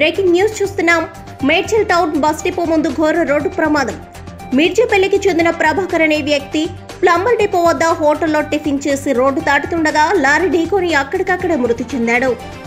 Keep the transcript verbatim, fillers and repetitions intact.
Breaking news చూస్తున్నాం. Medchal town bus depot ముందు ఘోర రోడ్డు ప్రమాదం. మిర్చిపల్లికి చెందిన ప్రభాకర్ అనే వ్యక్తి ప్లంబర్ డిపో వద్ద హోటల్లో టిఫిన్ చేసి రోడ్డు దాటుతుండగా లారీ ఢీకొని అక్కడికక్కడే మృతి చెందాడు.